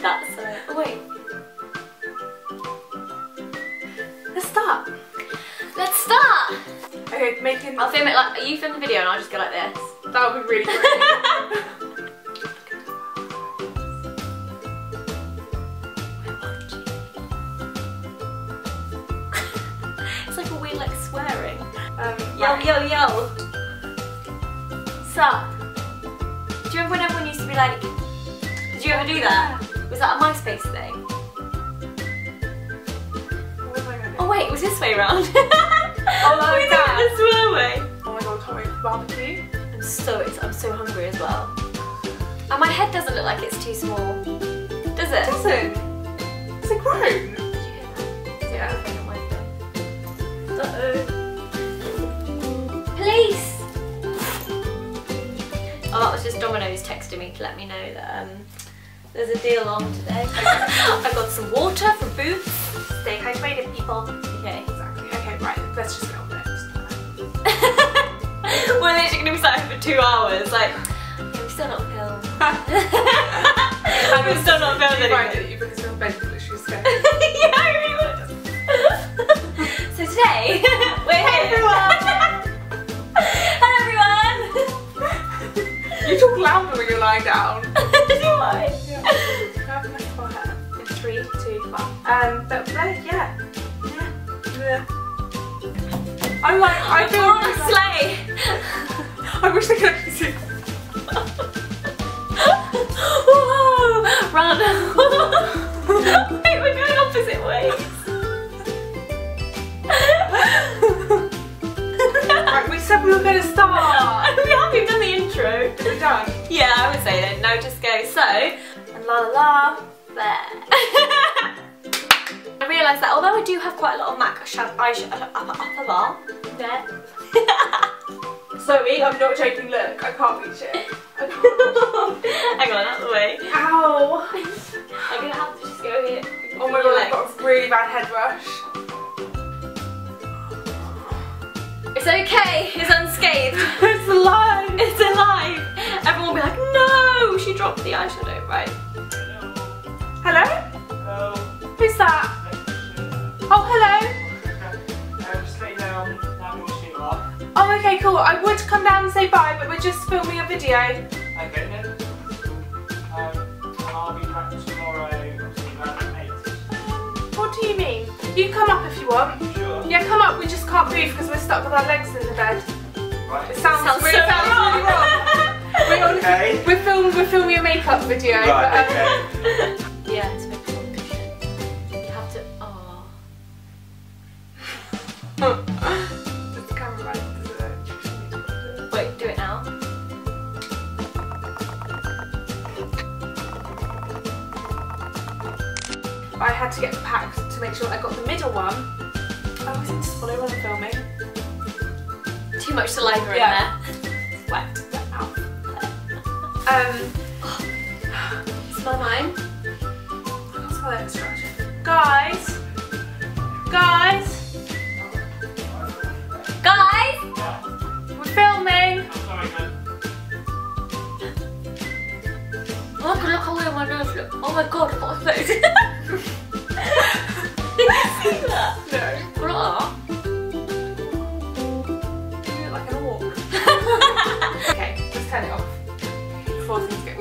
that, so... Oh, wait. Let's start. Let's start! Okay, making... I'll film it like... You film the video and I'll just go like this. That would be really great. It's like a weird, like, swearing. Right. Yo. Sup? Do you remember when everyone used to be like... Did you ever do that? Was that a MySpace thing? What am I gonna do? Oh wait, it was this way round. Oh, we did that. it the swear way. Oh my god, can't wait for barbecue. I'm so hungry as well. And my head doesn't look like it's too small. Does it? It doesn't. Is it grown? Yeah. Uh-oh. Police! Oh, that was just Domino's texting me to let me know that there's a deal on today. I got some water from Boots. Stay hydrated, people. Okay. Exactly. Okay, right, let's just go on it. We're literally going to be sat here for 2 hours, like, we've still not filmed. We've still not filmed Right, anything. you because your bed is literally scared. Yeah, I really would. So today, we're here. Everyone! Hello everyone! You talk louder when you're lying down. Do I? Yeah. Have a nice forehead. In 3, 2, 1. But yeah. I'm like, I feel We're on a sleigh! I wish they could actually see. Whoa! Run! Wait, we're going opposite ways. Right, we said we were going to start. We've done the intro. Are we done? Yeah, I would say then. No, just go. So, and la la la, there. I realised that although I do have quite a lot of MAC eyeshadow, there. Zoe, I'm not joking, look, I can't reach it. I can't. Hang on, out of the way. Ow! I'm gonna have to just go here. Oh my god, I've got a really bad head rush. It's okay, it's unscathed. It's alive! It's alive. Everyone will be like, no, she dropped the eyeshadow, right? Hello? Hello. Who's that? Oh, hello. Just let you know I'm having a shoot off. Oh, okay, cool. I would come down and say bye, but we're just filming a video. Okay then. And I'll be back tomorrow, obviously around 8. What do you mean? You can come up if you want. Sure. Yeah, come up. We just can't move because we're stuck with our legs in the bed. Right. It sounds Sounds really so wrong. Okay. We're filming a makeup video. Right, but, okay. Yeah, it's a bit complicated. You have to, oh. Does the camera right? Wait, do it now. I had to get packed to make sure I got the middle one. I always need to swallow when I'm filming. Too much saliva Yeah. in there. It's wet. Ow. Smell mine. That's why that distraction. Guys! Guys! Guys! We're filming! I'm sorry, man. Oh, look how weird my nose looks. Oh my god, I've got a face. Did you see that? No. Blah. You look like an orc. Okay, let's turn it off before things get